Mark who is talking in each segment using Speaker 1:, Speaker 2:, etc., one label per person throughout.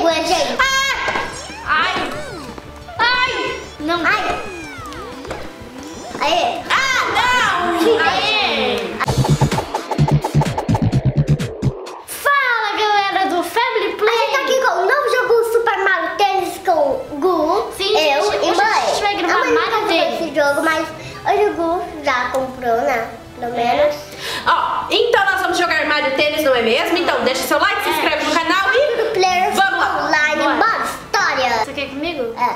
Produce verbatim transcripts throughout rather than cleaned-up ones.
Speaker 1: comigo, é, gente.
Speaker 2: Ah! Ai! Ai! Não!
Speaker 1: Ai! Aê!
Speaker 2: Ah, não! Aê! Fala, galera do Family Play!
Speaker 1: A gente tá aqui com o novo jogo Super Mario Tênis com o Gu,
Speaker 2: Sim,
Speaker 1: eu
Speaker 2: gente,
Speaker 1: e
Speaker 2: hoje
Speaker 1: mãe.
Speaker 2: a gente vai gravar
Speaker 1: a mãe
Speaker 2: Mario
Speaker 1: não tá
Speaker 2: Tênis.
Speaker 1: esse jogo, mas hoje o Gu já comprou, né? Pelo menos.
Speaker 3: Ó, então nós vamos jogar Mario Tênis, não é mesmo? Então deixa seu like, se
Speaker 2: É.
Speaker 3: inscreve no canal e...
Speaker 1: Players
Speaker 3: Vamos lá.
Speaker 1: Online,
Speaker 2: Bora.
Speaker 1: modo história.
Speaker 2: Você quer ir comigo?
Speaker 1: É.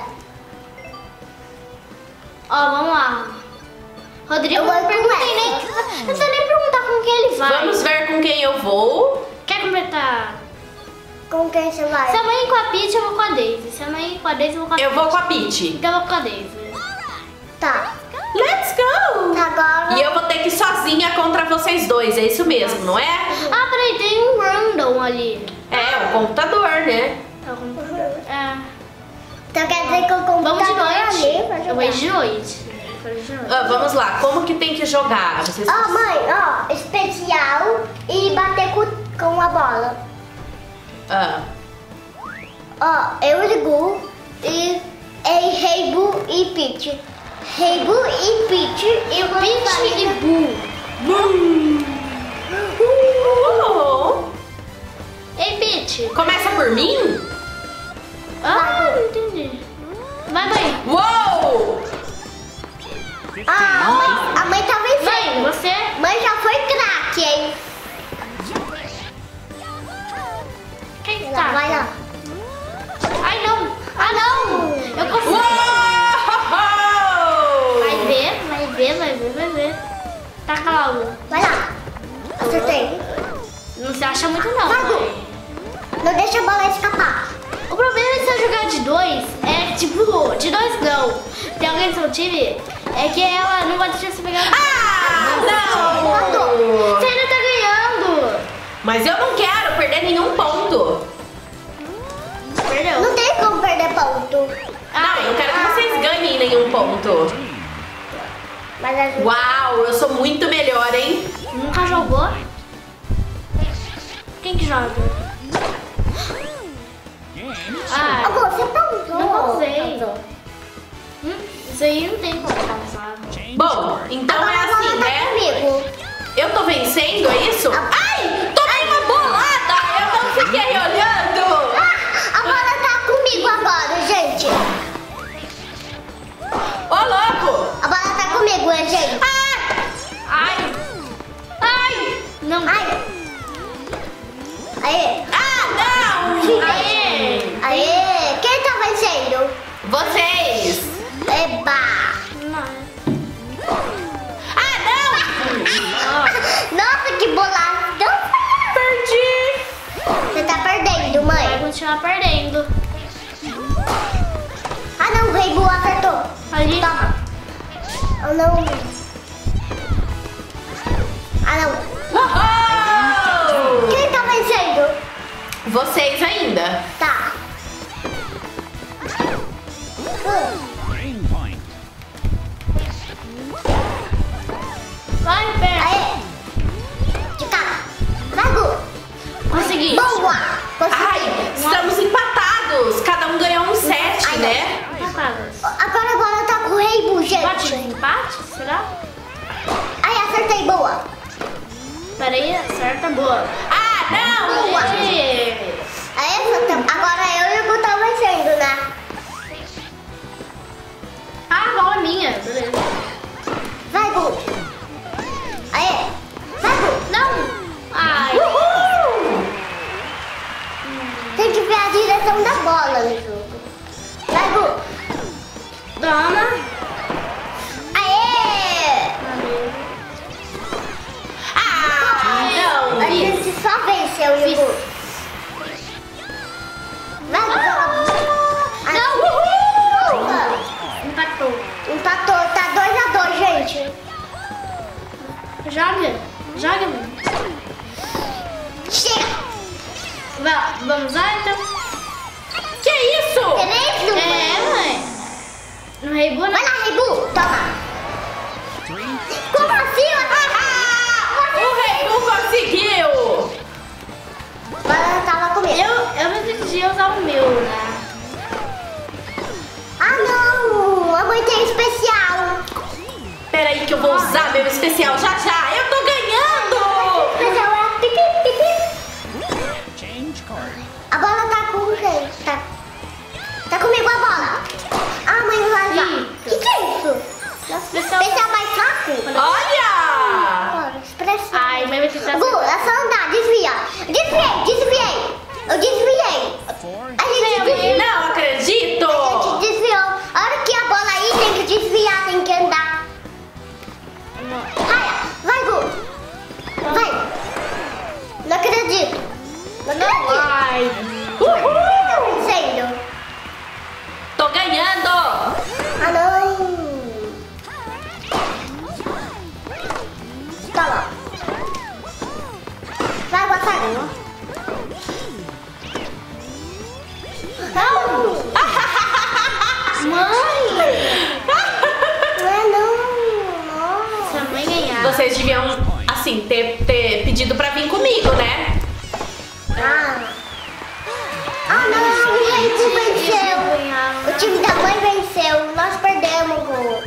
Speaker 2: Ó, vamos lá. Rodrigo,
Speaker 1: Eu vou
Speaker 2: não
Speaker 1: com
Speaker 2: perguntei
Speaker 1: essa.
Speaker 2: nem... Não precisa nem perguntar com quem ele vai.
Speaker 3: Vamos ver com quem eu vou.
Speaker 2: Quer completar?
Speaker 1: Com quem você vai?
Speaker 2: Se a mãe ir com a Peach, eu vou com a Daisy. Se a mãe ir com a Daisy, eu vou com a
Speaker 3: Eu
Speaker 2: Peach.
Speaker 3: vou com a Peach.
Speaker 2: Então eu vou com a Daisy.
Speaker 1: Tá.
Speaker 3: Let's go!
Speaker 1: Tá, agora.
Speaker 3: E eu vou ter que ir sozinha contra vocês dois, é isso mesmo, não é?
Speaker 2: Ah, peraí, tem um random ali.
Speaker 3: É, o computador, né?
Speaker 2: É o computador. É.
Speaker 1: Então quer dizer que eu comprei
Speaker 2: Vamos de noite.
Speaker 1: ali pra
Speaker 2: Eu
Speaker 1: jogar.
Speaker 2: vou de noite. Eu vou de noite.
Speaker 3: Ah, vamos lá, como que tem que jogar? Vocês...
Speaker 1: Ó, mãe, ó, especial e bater com, com a bola.
Speaker 3: Ah,
Speaker 1: Ó, eu e Gu e e Reibu e Peach. Reibu e Peach e o
Speaker 2: Peach e Boo.
Speaker 3: oh.
Speaker 2: Ei, Peach.
Speaker 3: Começa por mim?
Speaker 2: Ah, não entendi. Vai, mãe.
Speaker 3: Uou!
Speaker 1: Ah, a mãe, a mãe tá
Speaker 2: Mãe,
Speaker 1: vencendo.
Speaker 2: você...
Speaker 1: Mãe já foi craque, hein?
Speaker 2: Quem
Speaker 1: Vai lá,
Speaker 2: tá?
Speaker 1: vai lá.
Speaker 2: Ai, não. Ah, não. Eu consigo.
Speaker 3: Uou!
Speaker 2: Vai ver, vai ver, vai ver, vai ver. Taca logo.
Speaker 1: Vai lá. Acertei.
Speaker 2: Não se acha muito não,
Speaker 1: Vai, Gu.
Speaker 2: mãe.
Speaker 1: Não deixa a bola escapar.
Speaker 2: O problema de você jogar de dois é tipo, de dois não. Tem alguém do seu time, é que ela não vai deixar você pegar.
Speaker 3: Ah, não!
Speaker 2: Você ainda tá ganhando.
Speaker 3: Mas eu não quero perder nenhum ponto.
Speaker 2: Perdeu.
Speaker 1: Não tem como perder ponto.
Speaker 3: Não, eu quero que vocês ganhem nenhum ponto.
Speaker 1: Mas a gente...
Speaker 3: Uau, eu sou muito melhor, hein?
Speaker 2: Nunca jogou? Quem que joga? Ah,
Speaker 1: Ah, você pausou.
Speaker 2: Não pausei.
Speaker 1: Pausou.
Speaker 2: hum, isso aí não tem como pausar.
Speaker 3: Bom, então
Speaker 1: Agora
Speaker 3: é
Speaker 1: a bola
Speaker 3: assim,
Speaker 1: tá
Speaker 3: né?
Speaker 1: comigo.
Speaker 3: Eu tô vencendo, é isso? Ai, tomei uma bolada! Eu não fiquei olhando!
Speaker 1: Ah, a bola tá comigo agora, gente.
Speaker 3: Ô, louco!
Speaker 1: A bola tá comigo, é, gente.
Speaker 2: Ai! Ai! Não!
Speaker 1: Ai. Aê.
Speaker 3: Ah, não!
Speaker 2: Aê!
Speaker 1: Aê. Quem tá vencendo?
Speaker 3: Vocês!
Speaker 1: Eba.
Speaker 2: Não.
Speaker 3: Ah, não!
Speaker 1: Nossa, que bolada.
Speaker 3: Perdi!
Speaker 1: Você tá perdendo,
Speaker 2: Vai
Speaker 1: mãe.
Speaker 2: continuar perdendo.
Speaker 1: Ah, não, o Reibu acertou.
Speaker 2: Ali.
Speaker 1: Toma. Ah, não. Ah, não.
Speaker 3: Uhul!
Speaker 1: Quem tá vencendo?
Speaker 3: Vocês ainda.
Speaker 1: Tá.
Speaker 2: Vai, perde.
Speaker 1: Aê. De cara. Vai, Gu.
Speaker 2: Consegui.
Speaker 1: Boa.
Speaker 3: Ai,
Speaker 1: Consegui.
Speaker 3: estamos empatados. Cada um ganhou um set,
Speaker 1: Ai,
Speaker 3: né?
Speaker 2: Empatadas.
Speaker 1: Agora a bola tá com o Reibu,
Speaker 2: Bate
Speaker 1: gente.
Speaker 2: no empate? Será?
Speaker 1: Ai, acertei. Boa.
Speaker 2: Pera aí, acerta, boa.
Speaker 3: Ah, não!
Speaker 1: Boa.
Speaker 2: Aê.
Speaker 1: Aí, agora eu e o Gu tá vencendo, né?
Speaker 2: Ah, a bola é minha. Beleza.
Speaker 1: Vai, Gu. Aê. Vai, Gu.
Speaker 2: Não. Ai.
Speaker 3: Uhul!
Speaker 1: Tem que ver a direção da bola no jogo. Vai, Gu.
Speaker 2: Toma.
Speaker 1: Aê.
Speaker 3: Ah, não!
Speaker 1: A gente só venceu, e o Gu. Vai, Gu. Ah,
Speaker 2: Não.
Speaker 1: Uhul.
Speaker 2: Empatou.
Speaker 1: Empatou. Tá dois a dois, gente.
Speaker 2: Joga. Joga, mano.
Speaker 1: Chega.
Speaker 2: Va- Vamos lá, então?
Speaker 3: Que isso?
Speaker 1: Três, Lu.
Speaker 2: É, mãe. No Reibu, né?
Speaker 1: Vai lá, Reibu. Toma. Como assim?
Speaker 3: Ah, o Reibu conseguiu!
Speaker 1: A bola tava comigo.
Speaker 2: Eu, eu não decidi usar o meu.
Speaker 3: especial já já. Eu tô ganhando!
Speaker 1: Especial é pipi, pipi. A bola tá com quem? Tá, tá comigo a bola. Ah, mãe, vai lá. O que, que é isso?
Speaker 2: Especial.
Speaker 1: Especial mais fraco?
Speaker 3: Olha!
Speaker 1: Expressão.
Speaker 2: Ai, vai ter que
Speaker 1: Gu, é só andar, desvia. Desviei, desviei. Eu desviei. A gente desviou.
Speaker 3: Não acredito!
Speaker 1: A gente desviou. A hora que a bola aí tem que desviar, tem que andar. Vai, vai, Gu. Vai. Não acredito. Não acredito.
Speaker 2: Ai.
Speaker 3: Uhul!
Speaker 1: Vencendo.
Speaker 3: Tô ganhando!
Speaker 1: Ah, não. Tá lá. Vai, Guaçarinho. Não.
Speaker 2: Mãe!
Speaker 1: Não é não.
Speaker 2: Se a mãe ganhar.
Speaker 3: Vocês deviam, assim, ter, ter pedido pra vir comigo, né?
Speaker 1: Ah. Ah, não. O Reibu venceu. O time da mãe venceu. Nós perdemos o gol.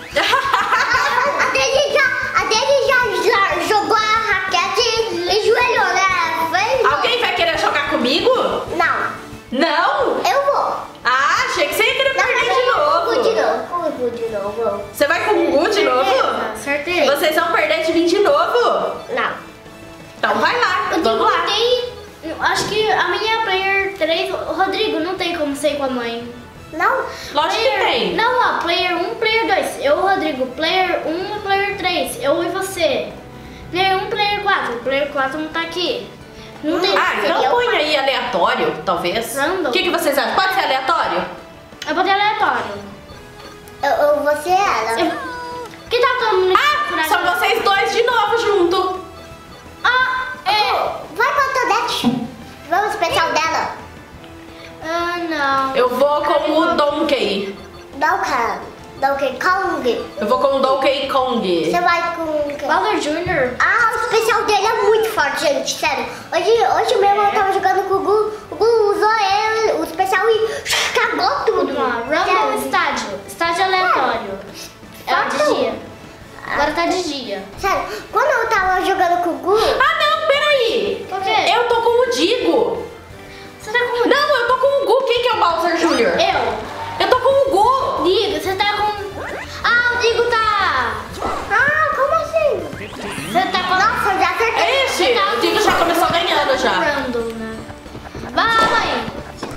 Speaker 1: A dele já, a dele já, já jogou a raquete e joelhou, né? Foi?
Speaker 3: Alguém vai querer jogar comigo?
Speaker 1: Não.
Speaker 3: Não?
Speaker 1: Eu vou.
Speaker 3: Ah, achei que você ia querer
Speaker 1: Não,
Speaker 3: perder
Speaker 1: mas
Speaker 3: de
Speaker 1: eu vou de
Speaker 3: novo.
Speaker 1: novo. Eu vou de novo.
Speaker 3: Você vai com o Gugu de novo?
Speaker 2: Acertei.
Speaker 3: Vocês vão perder de mim de novo?
Speaker 1: Não.
Speaker 3: Então vai lá,
Speaker 2: Eu
Speaker 3: vamos lá.
Speaker 2: tem. Acho que a minha é player três. Rodrigo, não tem como ser com a mãe.
Speaker 1: Não?
Speaker 3: Lógico que tem.
Speaker 2: Não, ó, player um, player dois. Eu, Rodrigo, player um e player três. Eu e você. Player um, player quatro. Player quatro não tá aqui. Não tem.
Speaker 3: Ah, então
Speaker 1: Eu
Speaker 3: põe
Speaker 1: faço.
Speaker 3: aí aleatório, talvez.
Speaker 2: Random.
Speaker 3: O que, que vocês acham? Pode ser aleatório?
Speaker 2: Eu botei aleatório.
Speaker 1: Eu, eu vou ser ela.
Speaker 2: Eu... Que tá todo mundo...
Speaker 3: Ah, são vocês dois de novo junto.
Speaker 2: Ah, é...
Speaker 1: Vai com a Todete. Vamos especial dela.
Speaker 2: Ah, não.
Speaker 3: Eu vou com o Donkey.
Speaker 1: Donkey. Donkey Kong.
Speaker 3: Eu vou com o Donkey Kong.
Speaker 1: Você vai com...
Speaker 2: Bowser Júnior
Speaker 1: Ah, o especial dele é muito forte, gente. Sério. Hoje, hoje mesmo eu tava jogando com o Gu. O Gu usou ele, o especial e cagou tudo.
Speaker 2: Vamos lá.
Speaker 1: Sério.
Speaker 2: Random estádio. Estádio aleatório. É o de dia. Agora tá de dia.
Speaker 1: Sério, quando eu tava jogando com o Gu...
Speaker 3: Ah, não, peraí.
Speaker 2: Por quê?
Speaker 3: Eu tô com o Digo.
Speaker 2: Você tá com...
Speaker 3: Não, eu tô com o Gu. Quem que é o Bowser Júnior?
Speaker 2: Eu.
Speaker 3: Eu tô com o Gu.
Speaker 2: Digo, você tá com... Ah, o Digo tá...
Speaker 1: Ah, como assim?
Speaker 2: Você tá com...
Speaker 1: Nossa, eu já acertei.
Speaker 3: Ixi, o Digo já começou ganhando já.
Speaker 2: Random, né? Vai, mãe.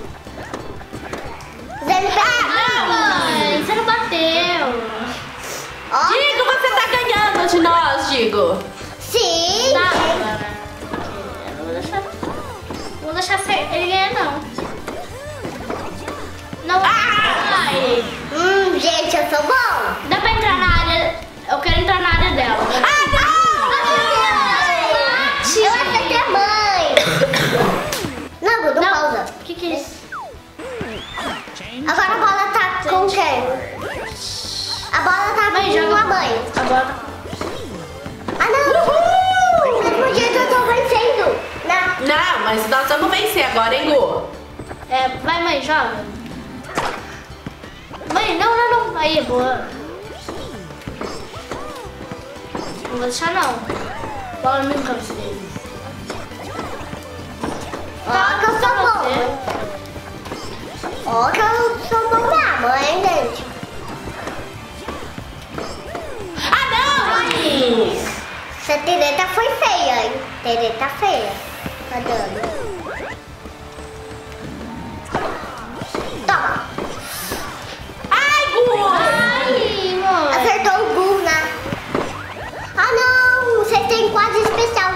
Speaker 1: Zé me pega.
Speaker 2: Ah, mãe, você não bateu.
Speaker 1: Ó,
Speaker 3: Digo, você tá ganhando de nós, Digo.
Speaker 1: sim.
Speaker 2: Tá, agora. Eu não vou deixar... Não vou deixar ser- ele ganhar, não. Não. Ai.
Speaker 1: Hum, gente, eu sou bom.
Speaker 2: Dá pra entrar na área... Eu quero entrar na área dela.
Speaker 3: Ah, não!
Speaker 1: Eu acertei a mãe. Não, Gu, não pausa.
Speaker 2: O que que é isso?
Speaker 1: Agora a bola tá com quem? A bola tá
Speaker 2: Mãe,
Speaker 1: com
Speaker 2: joga
Speaker 1: a mãe.
Speaker 2: Agora...
Speaker 1: Ah, não. Do mesmo jeito eu tô vencendo. Não.
Speaker 3: Não, mas nós vamos vencer agora, hein, Gu?
Speaker 2: É, vai, mãe, joga. Mãe, não, não, não. Aí, boa. Não vou deixar, não. Bola no campo deles.
Speaker 1: Ó que eu sou bom. Ó que eu sou bom mesmo, hein, gente?
Speaker 3: Ah, não!
Speaker 1: Essa treta foi feia, hein? Treta feia. Tá dando. Toma.
Speaker 3: Ai, Gu!
Speaker 2: Ai, mãe.
Speaker 1: Acertou o Gu, né? Ah, não. Vocês têm quase especial.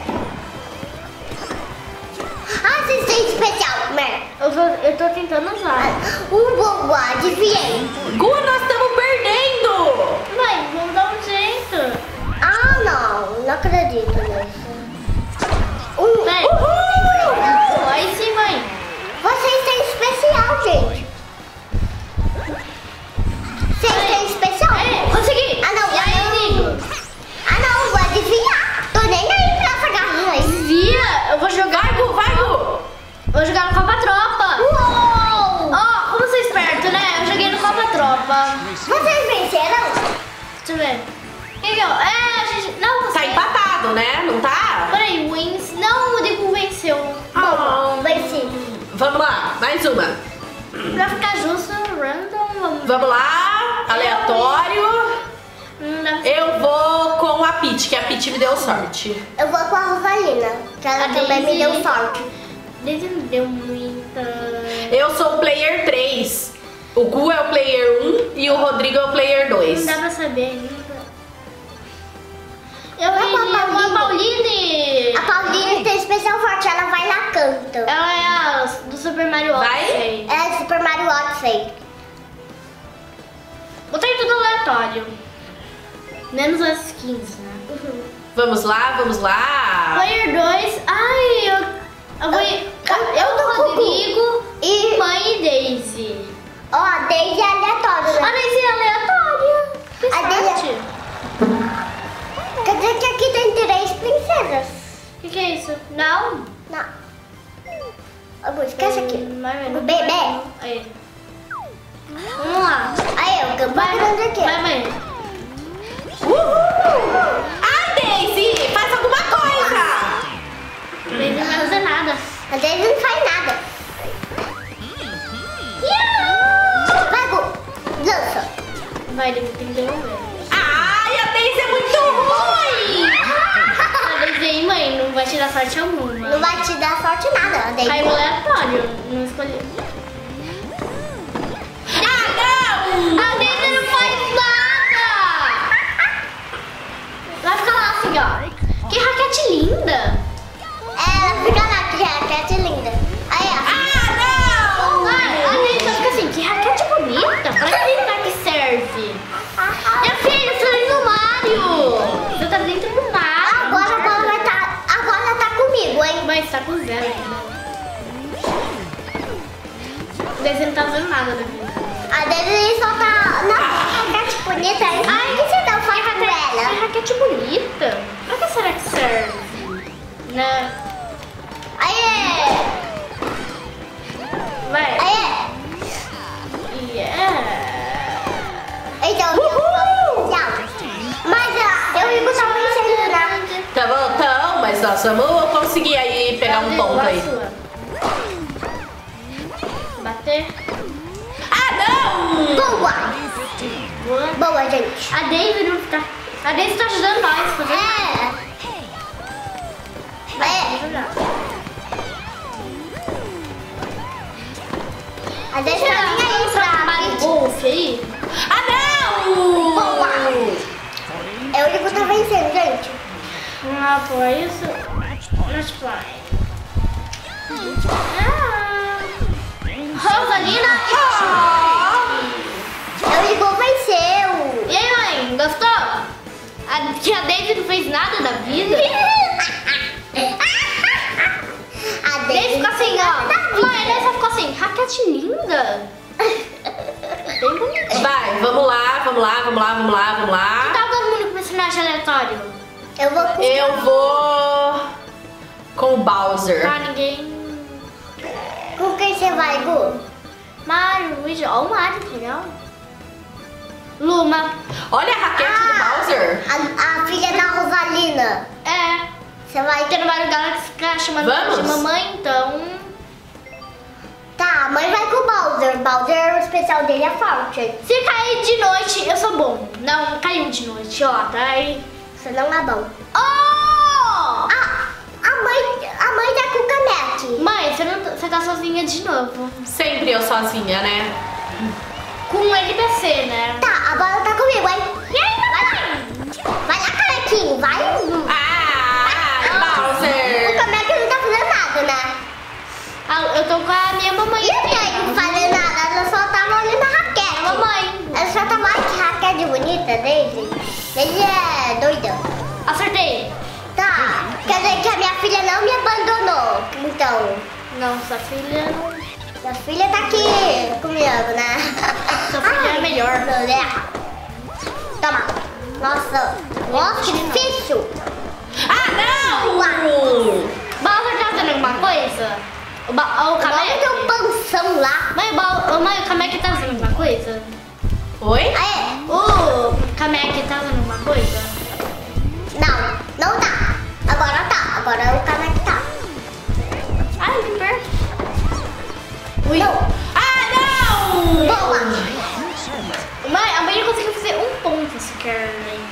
Speaker 1: Ah, vocês têm especial. Merda.
Speaker 2: Eu tô, eu tô tentando usar.
Speaker 1: Um bobo, desviei.
Speaker 3: Gu, nós estamos perdendo!
Speaker 2: Mãe, vamos dar um jeito.
Speaker 1: Ah, não. Não acredito nisso. Um.
Speaker 2: Vem.
Speaker 1: Uhul!
Speaker 2: Aí sim, mãe.
Speaker 1: Vocês têm especial, gente. Vocês têm especial?
Speaker 2: É, consegui.
Speaker 1: Ah, não.
Speaker 2: E aí,
Speaker 1: ah, não.
Speaker 2: Digo?
Speaker 1: Ah, não. Vou desviar. Tô nem aí pra essa garrinha aí.
Speaker 2: Via, eu vou jogar.
Speaker 3: Vai, Gu, vai, Gu!
Speaker 2: Vou jogar no Copa Tropa.
Speaker 1: Uou!
Speaker 2: Ó, como você é esperto, né? Eu joguei no Copa Tropa.
Speaker 1: Vocês venceram?
Speaker 2: Deixa eu ver. O que que eu... É, a
Speaker 3: né? Não tá?
Speaker 2: Peraí, wins. Não, o Rodrigo venceu.
Speaker 3: Ah,
Speaker 1: Venci.
Speaker 3: vamos lá, mais uma.
Speaker 2: Pra ficar justo, random, vamos.
Speaker 3: Vamos lá, aleatório.
Speaker 2: Hum, dá pra-
Speaker 3: Eu vou com a Peach, que a Peach me deu sorte.
Speaker 1: Eu vou com a Rosalina, que ela
Speaker 2: A
Speaker 1: também me
Speaker 2: Daisy.
Speaker 1: deu sorte.
Speaker 2: Daisy não deu muita.
Speaker 3: Eu sou o player três. O Gu é o player um e o Rodrigo é o player
Speaker 2: Não
Speaker 3: dois.
Speaker 2: dá pra saber ainda. Eu
Speaker 1: Vai com a
Speaker 2: iria com a Pauline.
Speaker 1: A Pauline tem especial forte, ela vai lá canta.
Speaker 2: Ela é a do Super Mario
Speaker 3: Vai?
Speaker 2: Odyssey.
Speaker 1: É de Super Mario Odyssey.
Speaker 2: Botei tudo aleatório. Menos as skins, né?
Speaker 3: Vamos lá, vamos lá.
Speaker 2: Player dois. Ai, eu. Eu vou. Eu, eu,
Speaker 1: tô com
Speaker 2: Rodrigo,
Speaker 1: E,
Speaker 2: mãe e Daisy.
Speaker 1: ó, a Daisy é aleatório,
Speaker 2: A
Speaker 1: né?
Speaker 2: Daisy é aleatória. Que
Speaker 1: A Daisy-
Speaker 2: sorte.
Speaker 1: Quer dizer que aqui tem três princesas.
Speaker 2: O que, que é isso? Não?
Speaker 1: Não. Eu vou esquece aqui.
Speaker 2: Vai, vai.
Speaker 1: O bebê.
Speaker 2: Aí. Vamos lá.
Speaker 1: Aí, eu campo
Speaker 2: Vai,
Speaker 1: grande aqui.
Speaker 2: vai, mãe.
Speaker 3: Uhul! Ah, Daisy, faz alguma coisa!
Speaker 2: Daisy não vai fazer nada.
Speaker 1: A Daisy não faz nada. Vai, Gu. Lança.
Speaker 2: Vai, ele tem que devolver.
Speaker 3: Ai, a Daisy é muito ruim!
Speaker 2: A Daisy aí, mãe, não vai te dar sorte alguma.
Speaker 1: Não vai te dar sorte nada, a Daisy.
Speaker 2: Caiu aleatório. Não escolhi.
Speaker 3: Ah, não!
Speaker 2: A Daisy não faz nada! Vai ficar lá assim, ó. Que raquete linda!
Speaker 1: É, ela fica lá, que raquete linda. Aí, ó.
Speaker 3: Ah, não!
Speaker 2: Ai, a Daisy só fica assim, que raquete bonita! Pra que tá que serve? Minha filha, você tá dentro do Mario! Você tá dentro do Mario!
Speaker 1: Agora a bola vai estar. Agora ela tá comigo, hein?
Speaker 2: Mas tá com zero ainda. A Daisy não tá fazendo nada da vida.
Speaker 1: A Daisy só tá. Não, raquete bonita, hein? Ai, o que você dá faz com
Speaker 2: Que
Speaker 1: ela?
Speaker 2: raquete bonita! Pra que será que serve? Né?
Speaker 1: Aí,
Speaker 2: Vai!
Speaker 1: aí.
Speaker 2: Yeah!
Speaker 1: Então, eu tchau. Mas ah, eu ia botar uma incêndio, né?
Speaker 3: Tá bom, então, mas nós vamos conseguir aí pegar um ponto aí.
Speaker 2: Bater.
Speaker 3: Ah, não!
Speaker 1: Boa!
Speaker 2: Boa.
Speaker 1: Boa, gente.
Speaker 2: A Daisy não tá. A Daisy tá ajudando nós a fazer.
Speaker 1: É.
Speaker 2: Vai,
Speaker 1: É.
Speaker 2: vamos jogar.
Speaker 1: A Daisy tá nem aí pra.
Speaker 2: Golfe aí.
Speaker 3: Ah, não!
Speaker 1: Boa! Eu ia botar vencendo, gente.
Speaker 2: Ah, pô, é isso. Let's fly. Ah. Rosalina.
Speaker 1: Eu ligou, venceu.
Speaker 2: E aí, mãe, gostou? A, que a Daisy não fez nada da vida?
Speaker 1: A
Speaker 2: Daisy
Speaker 1: Daisy
Speaker 2: ficou assim, ó. Mãe, a Daisy ficou assim, raquete linda. Bem bonitinho.
Speaker 3: Vai, vamos lá, vamos lá, vamos lá, vamos lá, vamos lá.
Speaker 2: Tá todo mundo com personagem aleatório?
Speaker 1: Eu vou com.
Speaker 3: Eu vou com o Bowser.
Speaker 2: Tá, ninguém...
Speaker 1: Com quem você vai, Gu?
Speaker 2: Mario, Luigi, ó o Mario, que legal. Luma.
Speaker 3: Olha a raquete do Bowser.
Speaker 1: A, a filha da Rosalina.
Speaker 2: É,
Speaker 1: Você vai
Speaker 2: porque no Mario Galaxy fica chamando
Speaker 3: Vamos?
Speaker 2: de mamãe, então...
Speaker 1: Tá, a mãe vai com o Bowser. Bowser, o especial dele é forte.
Speaker 2: Se cair de noite, eu sou bom. Não, caiu de noite, ó, tá aí.
Speaker 1: Você não é bom.
Speaker 2: Oh!
Speaker 1: Ah, a mãe, a mãe tá com o Canete.
Speaker 2: Mãe, você, não, você tá sozinha de novo.
Speaker 3: Sempre eu sozinha, né?
Speaker 2: Com o N P C, né?
Speaker 1: Tá, a bola tá comigo, hein? E aí, vai lá. Vai lá, Canequinho, vai.
Speaker 3: Ah,
Speaker 1: O
Speaker 3: Bowser.
Speaker 1: Canete não tá fazendo nada, né?
Speaker 2: Ah, eu tô com a minha mamãe.
Speaker 1: E a mãe não fazendo nada, ela só tava olhando a raquete.
Speaker 2: Mamãe.
Speaker 1: Ela só tava, ai, que raquete bonita dele. Ele é doida.
Speaker 2: Acertei.
Speaker 1: Tá, quer dizer que a minha filha não me abandonou. Então,
Speaker 2: Não, sua filha não...
Speaker 1: minha filha tá aqui comigo, né?
Speaker 2: Sua filha é melhor.
Speaker 1: Não, né? Toma. Nossa, nossa, que difícil.
Speaker 3: Ah, não!
Speaker 2: Bowser tá fazendo alguma coisa? O, ba o
Speaker 1: Vamos ter
Speaker 2: Kamek?
Speaker 1: um pansão lá.
Speaker 2: Mãe, o Ba- mãe, o Kamek tá fazendo alguma coisa?
Speaker 3: Oi?
Speaker 1: Aê,
Speaker 2: O Kamek tá fazendo alguma coisa?
Speaker 1: não, não tá.
Speaker 2: Ui.
Speaker 1: Não.
Speaker 3: Ah, não!
Speaker 1: Boa.
Speaker 2: Mãe, a mãe conseguiu fazer um ponto sequer.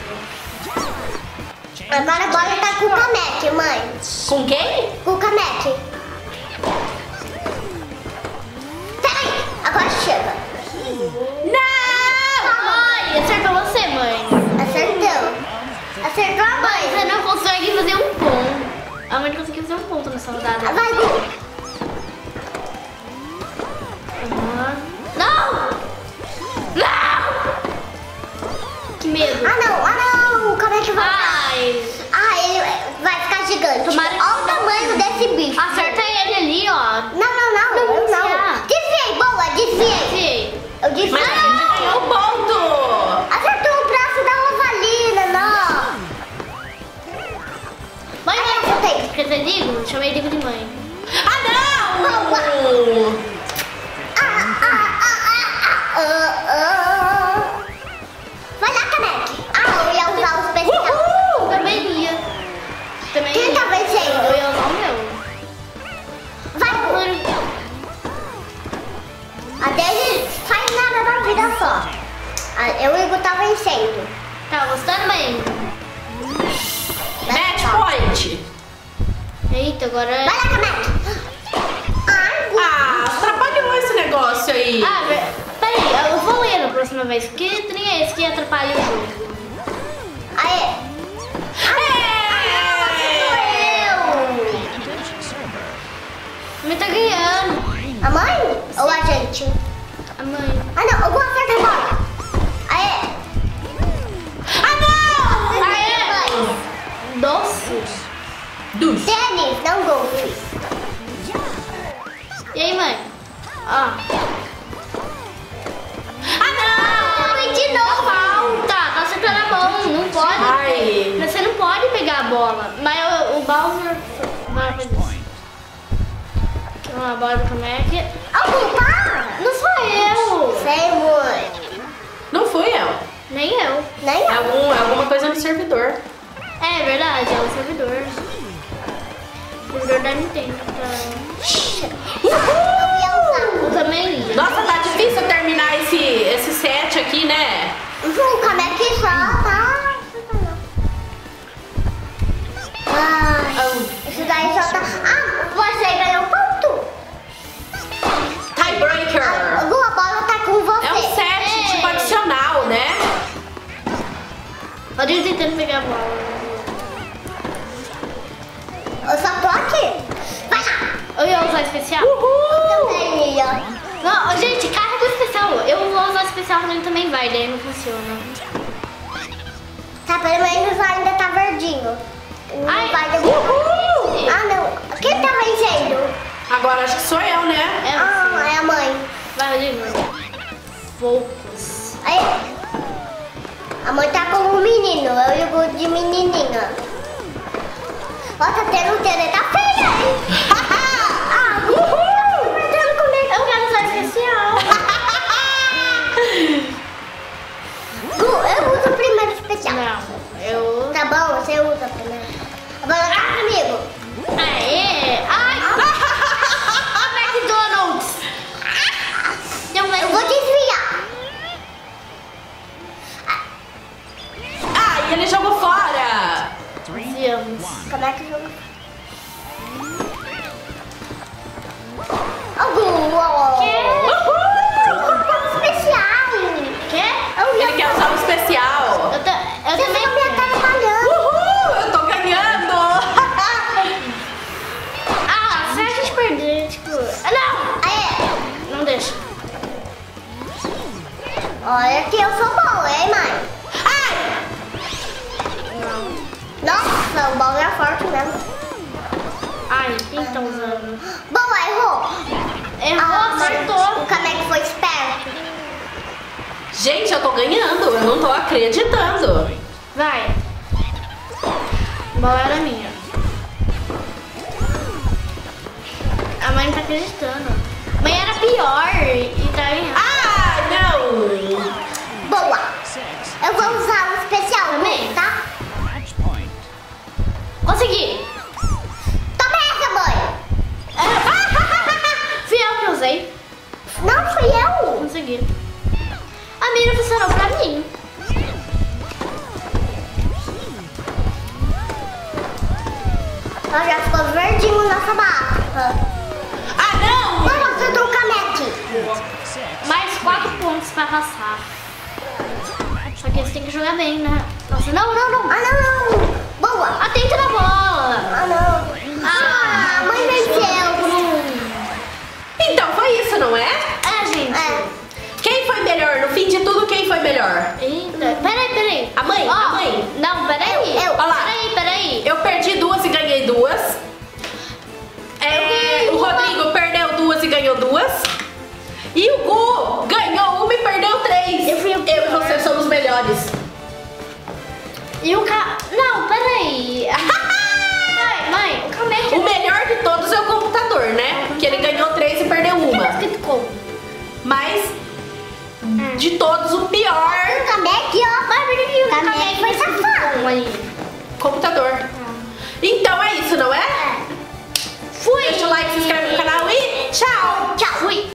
Speaker 1: Agora a bola tá com o Kamek, mãe.
Speaker 3: Com quem?
Speaker 1: Com o Kamek. Peraí, agora chega.
Speaker 3: Não!
Speaker 2: Ai, acertou você, mãe.
Speaker 1: Acertou. Acertou a
Speaker 2: Mãe, você
Speaker 1: mãe.
Speaker 2: não consegue fazer um ponto. A mãe conseguiu fazer um ponto nessa rodada.
Speaker 1: Vai, Gu.
Speaker 2: Uhum. Não! Não! Que medo.
Speaker 1: Ah, não. Ah, não. O Kamek vai...
Speaker 2: Ai,
Speaker 1: Ah, ele vai ficar gigante.
Speaker 2: Tomara que-
Speaker 1: Olha o tamanho desse bicho.
Speaker 2: acerta ele ali, ó.
Speaker 1: Não, não, não.
Speaker 2: Não,
Speaker 1: Não, não.
Speaker 2: desviar.
Speaker 1: Desviei, boa, desviei.
Speaker 2: Sim.
Speaker 1: Eu desviei.
Speaker 3: Mas a gente ganhou o ponto!
Speaker 1: Acertou o braço da Rosalina, não.
Speaker 2: Mãe,
Speaker 1: Ai, acertei.
Speaker 2: quer dizer, Digo? Chamei Digo de mãe.
Speaker 3: Ah, não!
Speaker 1: Ah, ah, ah, ah, ah, ah, ah. Vai lá, Kamek. Ah, eu ia usar o especial.
Speaker 3: Uhul!
Speaker 2: Também ia. Também
Speaker 1: Quem
Speaker 2: ia.
Speaker 1: tá vencendo?
Speaker 2: Eu ia usar o meu.
Speaker 1: Vai, Gu. Até ele faz nada na vida só. Ah, eu e o Gu tá vencendo.
Speaker 2: Tá gostando, mãe?
Speaker 3: Match point!
Speaker 2: Eita, agora...
Speaker 1: Vai lá, Kamek. Ai, Gu.
Speaker 3: Ah, atrapalhou esse negócio aí.
Speaker 2: Ah, ver- peraí, eu vou ler na próxima vez. Que trem é esse que atrapalha o jogo?
Speaker 1: Aê.
Speaker 3: É.
Speaker 2: A mãe tá ganhando.
Speaker 1: A mãe ou a gente?
Speaker 2: A mãe.
Speaker 1: Ah, não. Eu vou acertar a bola. Aê.
Speaker 3: Ah, não!
Speaker 1: Aê.
Speaker 2: Doce.
Speaker 3: Dos.
Speaker 1: Tênis, não golfe.
Speaker 2: E aí, mãe? Ó.
Speaker 3: Ah, não!
Speaker 1: Mãe, de novo.
Speaker 2: Falta. Tá acertando a mão. Não pode.
Speaker 3: Ai.
Speaker 2: Você não pode pegar a bola. Mas o, o Bowser vai fazer isso. Uma bola do Kamek.
Speaker 1: Ah, Gu, para.
Speaker 2: Não sou eu.
Speaker 1: Sei, mãe.
Speaker 3: Não fui eu.
Speaker 2: Nem eu.
Speaker 1: Nem
Speaker 3: É,
Speaker 1: eu.
Speaker 3: algum, é alguma coisa no servidor.
Speaker 2: É verdade, é o servidor. O servidor da Nintendo. Tá...
Speaker 1: Eu ia usar.
Speaker 2: Eu também ia.
Speaker 3: Nossa, tá difícil terminar esse, esse set aqui, né?
Speaker 1: Ju, como é que só tá? Ai, isso daí só tá... Ah, você ganhou ponto.
Speaker 3: Tiebreaker.
Speaker 1: A, Gu, a bola tá com você.
Speaker 3: É um set tipo adicional, né?
Speaker 2: Pode ir tentando pegar a bola.
Speaker 1: Eu só tô aqui. Vai lá.
Speaker 2: Eu ia usar especial?
Speaker 1: Eu também ia.
Speaker 2: Não, gente, carrega o especial. Eu vou usar o especial, mas ele também vai, daí não funciona.
Speaker 1: Tá, pelo menos ainda tá verdinho. Não
Speaker 2: Ai,
Speaker 1: vai demorar.
Speaker 2: uhul!
Speaker 1: Ah, não. Quem tá vencendo?
Speaker 3: Agora acho que sou eu, né?
Speaker 2: É
Speaker 1: Ah,
Speaker 2: você.
Speaker 1: é a mãe.
Speaker 2: Vai, Rodrigo. Focus.
Speaker 1: Aí. A mãe tá com um menino, eu e o Gu de menininha. Ó, tá tendo um tele, tá feia, hein? Ah, uhul! Perdendo comigo.
Speaker 2: Eu quero usar especial.
Speaker 1: Gu, eu uso o primeiro especial.
Speaker 2: Não, eu...
Speaker 1: Tá bom, você usa primeiro. Agora lá comigo.
Speaker 2: Aê! Ai! McDonald's! Não, mas
Speaker 1: Eu vou desviar.
Speaker 3: Ah, e ele jogou fora!
Speaker 2: desviamos.
Speaker 1: Como é que joga? Ó, Gu, ó.
Speaker 2: Quê?
Speaker 1: Eu quero um especial.
Speaker 2: Quê?
Speaker 1: Eu ia
Speaker 3: Ele quer usar o especial.
Speaker 2: Eu, ta- eu
Speaker 1: Você
Speaker 2: também
Speaker 1: fica me
Speaker 2: quero.
Speaker 1: atrapalhando.
Speaker 3: Uhul! Eu tô ganhando!
Speaker 2: Ah, se a gente perder, tipo... Ah, não!
Speaker 1: Aê.
Speaker 2: Não deixa.
Speaker 1: Olha que eu sou bom, hein, mãe?
Speaker 3: Ai!
Speaker 2: Não.
Speaker 1: Nossa, o bom é forte mesmo.
Speaker 2: Ai, quem tá usando?
Speaker 1: Boa, errou.
Speaker 2: Errou,
Speaker 1: Ah,
Speaker 2: acertou.
Speaker 1: O Kamek foi esperto.
Speaker 3: Gente, eu tô ganhando. Eu não tô acreditando.
Speaker 2: Vai. A bola era minha. A mãe não tá acreditando. A mãe era pior e tá ganhando.
Speaker 3: Ah, não!
Speaker 1: Boa. Eu vou usar o especial
Speaker 2: Também?
Speaker 1: tá?
Speaker 2: Consegui.
Speaker 1: Toma essa, mãe.
Speaker 2: Fui eu que usei.
Speaker 1: fui eu.
Speaker 2: Consegui. A mira funcionou pra mim.
Speaker 1: Ó, já ficou verdinho nossa barra.
Speaker 3: Ah, não!
Speaker 1: Vamos fazer o Kameki.
Speaker 2: Mais quatro pontos pra passar. Só que você tem que jogar bem, né? Nossa, não, não, não.
Speaker 1: Ah, não, não. Boa.
Speaker 2: Atenta na bola.
Speaker 1: Ah, não. Ah, a mãe venceu, Bruno.
Speaker 3: Então, foi isso, não é?
Speaker 2: É, gente.
Speaker 1: É.
Speaker 3: Quem foi melhor? No fim de tudo, quem foi melhor?
Speaker 2: Eita. Peraí, peraí.
Speaker 3: A mãe?
Speaker 2: Ó,
Speaker 3: A mãe?
Speaker 2: Não, peraí.
Speaker 1: Eu, eu.
Speaker 3: Olha lá.
Speaker 2: Peraí, peraí.
Speaker 3: Eu perdi duas e ganhei duas. É, o Rodrigo perdeu duas e ganhou duas. E o Gu ganhou uma e perdeu três.
Speaker 2: Eu fui o
Speaker 3: Eu e
Speaker 2: pior.
Speaker 3: você somos melhores.
Speaker 2: E o ca... Não, peraí. Mãe, mãe, o Kameki...
Speaker 3: O melhor de todos é o computador, né? Porque ele ganhou três e perdeu
Speaker 2: Tá
Speaker 3: uma.
Speaker 2: escrito como?
Speaker 3: Mas de todos o pior
Speaker 1: O Kameki, ó.
Speaker 2: Mas por que que o
Speaker 1: Kameki
Speaker 2: Kameki
Speaker 1: foi
Speaker 2: foi escrito
Speaker 1: safado.
Speaker 2: como ali?
Speaker 3: computador. Então é isso, não é?
Speaker 2: Fui!
Speaker 3: Deixa o like, se inscreve